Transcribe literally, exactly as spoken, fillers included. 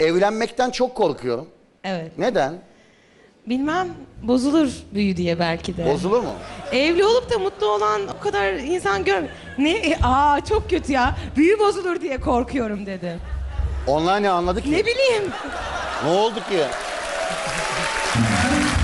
Evlenmekten çok korkuyorum. Evet. Neden? Bilmem, bozulur büyü diye belki de. Bozulur mu? Evli olup da mutlu olan o kadar insan gör. Ne? E, aa çok kötü ya. Büyü bozulur diye korkuyorum dedi. Onlar ne anladı ki? Ne bileyim. Ne oldu ki?